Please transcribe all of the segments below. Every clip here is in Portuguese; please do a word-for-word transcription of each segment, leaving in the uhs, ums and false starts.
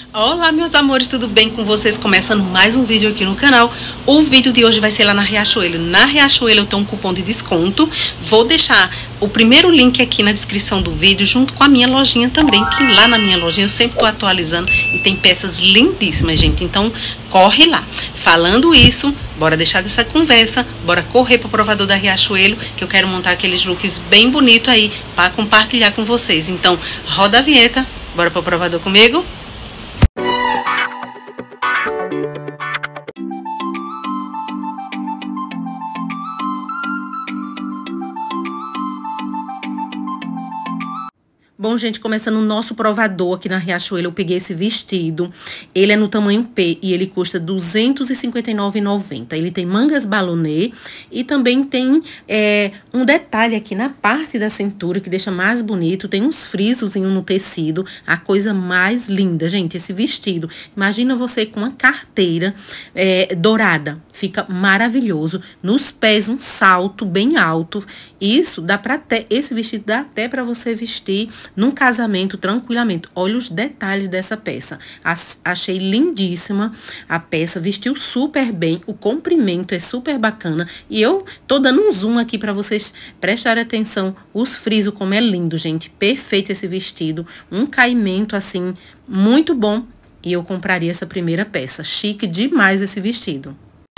Olá, meus amores, tudo bem com vocês? Começando mais um vídeo aqui no canal. O vídeo de hoje vai ser lá na Riachuelo. Na Riachuelo eu tenho um cupom de desconto. Vou deixar o primeiro link aqui na descrição do vídeo, junto com a minha lojinha também, que lá na minha lojinha eu sempre tô atualizando e tem peças lindíssimas, gente. Então, corre lá. Falando isso, bora deixar dessa conversa, bora correr pro provador da Riachuelo, que eu quero montar aqueles looks bem bonitos aí para compartilhar com vocês. Então, roda a vinheta, bora pro provador comigo? Bom, gente, começando o nosso provador aqui na Riachuelo, eu peguei esse vestido. Ele é no tamanho P e ele custa duzentos e cinquenta e nove reais e noventa centavos. Ele tem mangas balonê e também tem é, um detalhe aqui na parte da cintura que deixa mais bonito. Tem uns frisos no tecido, a coisa mais linda, gente, esse vestido. Imagina você com uma carteira é, dourada, fica maravilhoso. Nos pés, um salto bem alto. Isso dá pra ter, esse vestido dá até pra você vestir num casamento tranquilamente. Olha os detalhes dessa peça. Achei lindíssima a peça, vestiu super bem, o comprimento é super bacana. E eu tô dando um zoom aqui pra vocês prestarem atenção, os frisos como é lindo, gente. Perfeito esse vestido, um caimento assim, muito bom. E eu compraria essa primeira peça, chique demais esse vestido.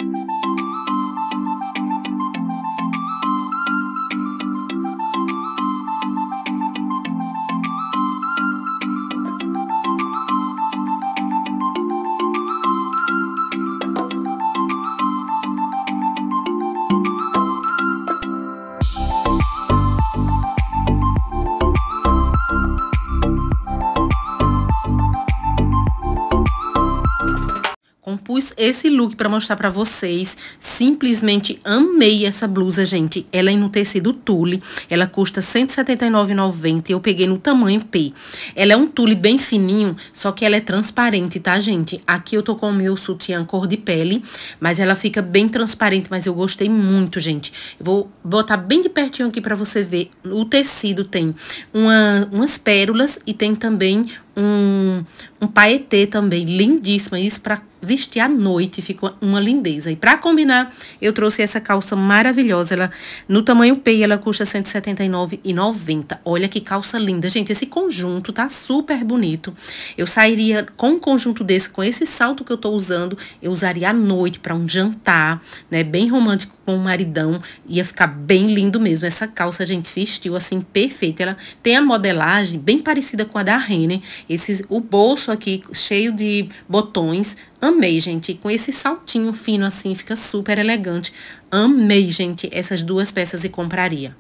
Compus esse look para mostrar para vocês. Simplesmente amei essa blusa, gente. Ela é no tecido tule. Ela custa cento e setenta e nove reais e noventa centavos. Eu peguei no tamanho P. Ela é um tule bem fininho, só que ela é transparente, tá, gente? Aqui eu tô com o meu sutiã cor de pele, mas ela fica bem transparente, mas eu gostei muito, gente. Eu vou botar bem de pertinho aqui para você ver. O tecido tem uma, umas pérolas e tem também um, um paetê também, lindíssima. Isso pra vestir à noite, fica uma lindeza. E pra combinar, eu trouxe essa calça maravilhosa. Ela, no tamanho P, ela custa cento e setenta e nove reais e noventa centavos. Olha que calça linda, gente. Esse conjunto tá super bonito. Eu sairia com um conjunto desse, com esse salto que eu tô usando, eu usaria à noite pra um jantar, né? Bem romântico com o maridão. Ia ficar bem lindo mesmo. Essa calça a gente vestiu assim, perfeita. Ela tem a modelagem bem parecida com a da Renner. Esse, o bolso aqui, cheio de botões. Amei, gente. Com esse saltinho fino assim, fica super elegante. Amei, gente, essas duas peças e compraria.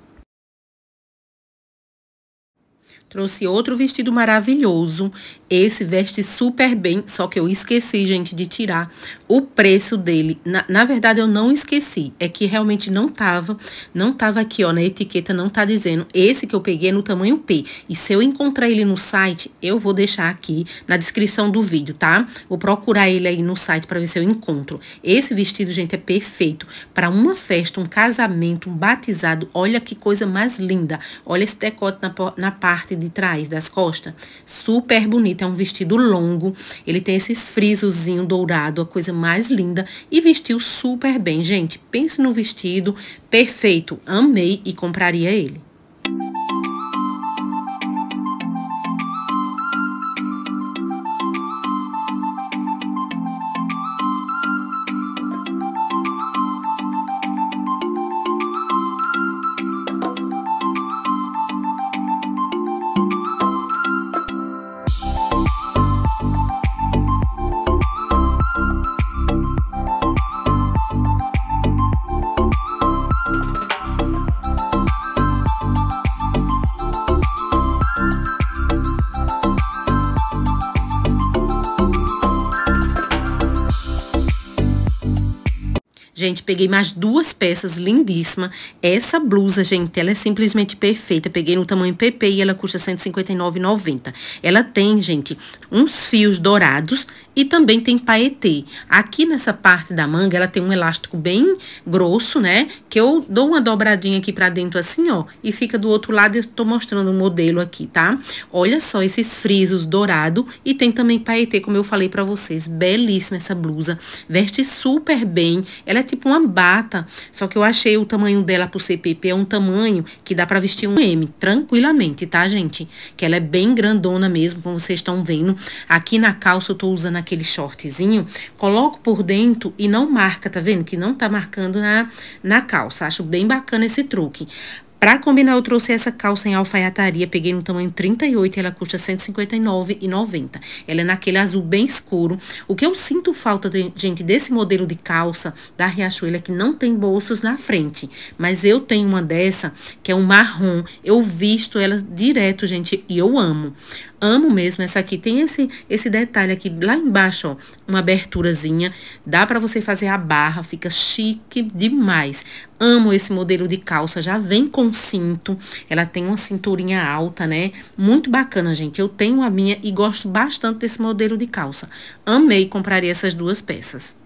Trouxe outro vestido maravilhoso. Esse veste super bem, só que eu esqueci, gente, de tirar o preço dele. Na, na verdade, eu não esqueci. É que realmente não tava, não tava aqui, ó, na etiqueta não tá dizendo. Esse que eu peguei é no tamanho P. E se eu encontrar ele no site, eu vou deixar aqui na descrição do vídeo, tá? Vou procurar ele aí no site pra ver se eu encontro. Esse vestido, gente, é perfeito para uma festa, um casamento, um batizado. Olha que coisa mais linda. Olha esse decote na, na parte de de trás das costas, super bonito, é um vestido longo, ele tem esses frisozinho dourado, a coisa mais linda, e vestiu super bem, gente. Pense no vestido perfeito, amei e compraria ele. Gente, peguei mais duas peças lindíssimas. Essa blusa, gente, ela é simplesmente perfeita. Peguei no tamanho P P e ela custa cento e cinquenta e nove reais e noventa centavos. Ela tem, gente, uns fios dourados e também tem paetê. Aqui nessa parte da manga, ela tem um elástico bem grosso, né? Que eu dou uma dobradinha aqui pra dentro assim, ó. E fica do outro lado, eu tô mostrando o modelo aqui, tá? Olha só esses frisos dourados. E tem também paetê, como eu falei pra vocês. Belíssima essa blusa. Veste super bem. Ela é tipo uma bata. Só que eu achei o tamanho dela pro C P P é um tamanho que dá pra vestir um M. Tranquilamente, tá, gente? Que ela é bem grandona mesmo, como vocês estão vendo. Aqui na calça eu tô usando aquele shortzinho, coloco por dentro e não marca, tá vendo? Que não tá marcando na, na calça. Acho bem bacana esse truque. Pra combinar, eu trouxe essa calça em alfaiataria, peguei no tamanho trinta e oito e ela custa cento e cinquenta e nove reais e noventa centavos. Ela é naquele azul bem escuro. O que eu sinto falta, de, gente, desse modelo de calça da Riachuelo é que não tem bolsos na frente. Mas eu tenho uma dessa, que é um marrom. Eu visto ela direto, gente, e eu amo. Amo mesmo essa aqui. Tem esse, esse detalhe aqui, lá embaixo, ó, uma aberturazinha. Dá pra você fazer a barra, fica chique demais. Amo esse modelo de calça, já vem com cinto, ela tem uma cinturinha alta, né? Muito bacana, gente. Eu tenho a minha e gosto bastante desse modelo de calça. Amei, compraria essas duas peças.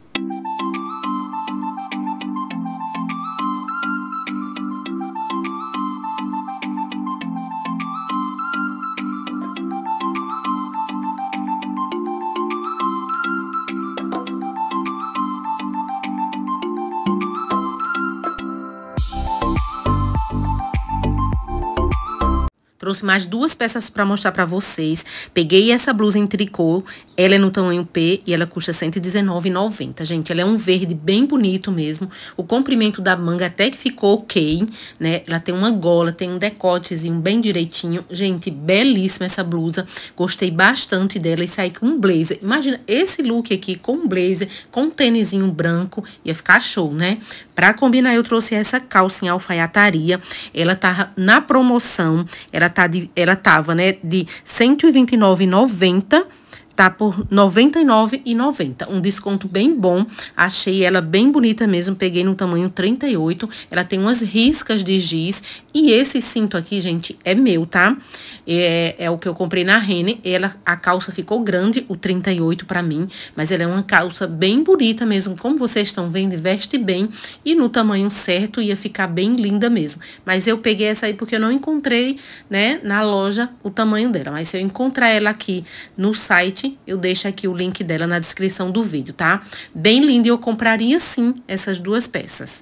Trouxe mais duas peças para mostrar para vocês. Peguei essa blusa em tricô, ela é no tamanho P e ela custa cento e dezenove reais e noventa centavos. Gente, ela é um verde bem bonito mesmo. O comprimento da manga até que ficou ok, né? Ela tem uma gola, tem um decotezinho bem direitinho. Gente, belíssima essa blusa. Gostei bastante dela e saí com um blazer. Imagina esse look aqui com um blazer, com um tênisinho branco. Ia ficar show, né? Pra combinar, eu trouxe essa calça em alfaiataria. Ela tá na promoção. Ela tá de, ela tava, né, de cento e vinte e nove reais e noventa centavos. Tá por noventa e nove reais e noventa centavos. Um desconto bem bom. Achei ela bem bonita mesmo. Peguei no tamanho trinta e oito. Ela tem umas riscas de giz. E esse cinto aqui, gente, é meu, tá? É, é o que eu comprei na Renner. Ela, a calça ficou grande, o trinta e oito pra mim. Mas ela é uma calça bem bonita mesmo. Como vocês estão vendo, veste bem. E no tamanho certo ia ficar bem linda mesmo. Mas eu peguei essa aí porque eu não encontrei, né, na loja o tamanho dela. Mas se eu encontrar ela aqui no site, eu deixo aqui o link dela na descrição do vídeo, tá? Bem linda e eu compraria sim essas duas peças.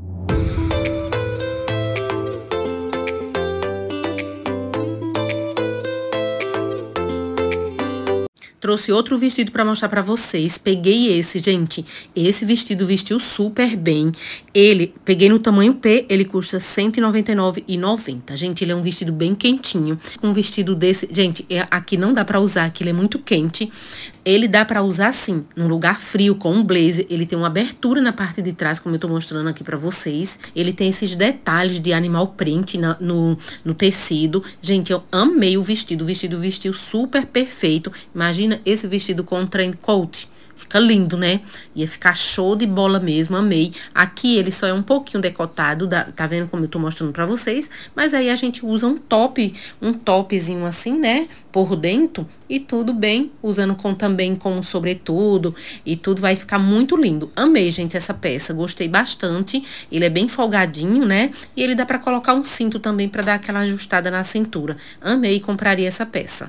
Trouxe outro vestido pra mostrar pra vocês. Peguei esse, gente. Esse vestido vestiu super bem. Ele, peguei no tamanho P, ele custa cento e noventa e nove reais e noventa centavos. Gente, ele é um vestido bem quentinho. Um vestido desse, gente, é, aqui não dá pra usar, aqui ele é muito quente. Ele dá pra usar, sim, num lugar frio, com um blazer. Ele tem uma abertura na parte de trás, como eu tô mostrando aqui pra vocês. Ele tem esses detalhes de animal print na, no, no tecido. Gente, eu amei o vestido. O vestido vestiu super perfeito. Imagina esse vestido com um trend coat. Fica lindo, né? Ia ficar show de bola mesmo, amei. Aqui ele só é um pouquinho decotado, da, tá vendo como eu tô mostrando pra vocês? Mas aí a gente usa um top, um topzinho assim, né? Por dentro e tudo bem, usando com também com um sobretudo e tudo vai ficar muito lindo. Amei, gente, essa peça, gostei bastante. Ele é bem folgadinho, né? E ele dá pra colocar um cinto também pra dar aquela ajustada na cintura. Amei, compraria essa peça.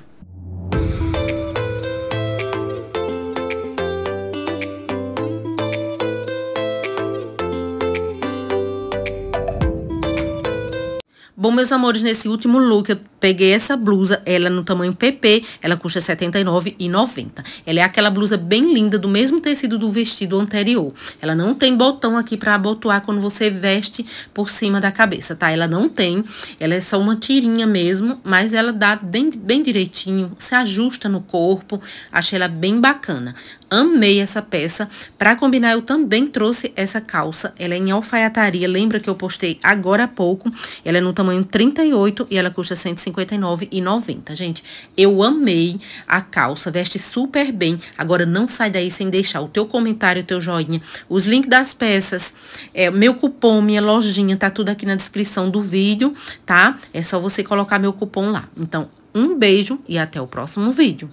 Bom, meus amores, nesse último look eu peguei essa blusa, ela no tamanho P P, ela custa setenta e nove reais e noventa centavos. Ela é aquela blusa bem linda, do mesmo tecido do vestido anterior. Ela não tem botão aqui pra abotoar quando você veste por cima da cabeça, tá? Ela não tem, ela é só uma tirinha mesmo, mas ela dá bem, bem direitinho, se ajusta no corpo, achei ela bem bacana. Amei essa peça. Pra combinar, eu também trouxe essa calça. Ela é em alfaiataria. Lembra que eu postei agora há pouco. Ela é no tamanho trinta e oito e ela custa cento e cinquenta cinquenta e nove reais e noventa centavos. Gente, eu amei a calça, veste super bem. Agora não sai daí sem deixar o teu comentário, o teu joinha, os links das peças, é, meu cupom, minha lojinha, tá tudo aqui na descrição do vídeo, tá? É só você colocar meu cupom lá. Então, um beijo e até o próximo vídeo.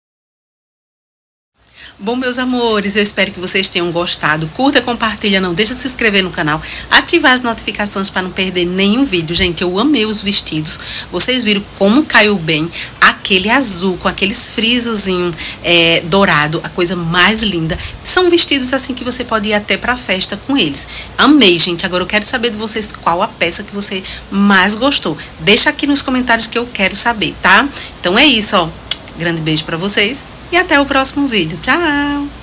Bom, meus amores, eu espero que vocês tenham gostado. Curta, compartilha, não deixa de se inscrever no canal, ativar as notificações para não perder nenhum vídeo. Gente, eu amei os vestidos. Vocês viram como caiu bem aquele azul com aqueles frisozinho é, dourado, a coisa mais linda. São vestidos assim que você pode ir até pra festa com eles. Amei, gente. Agora eu quero saber de vocês qual a peça que você mais gostou. Deixa aqui nos comentários que eu quero saber, tá? Então é isso, ó. Grande beijo pra vocês. E até o próximo vídeo. Tchau!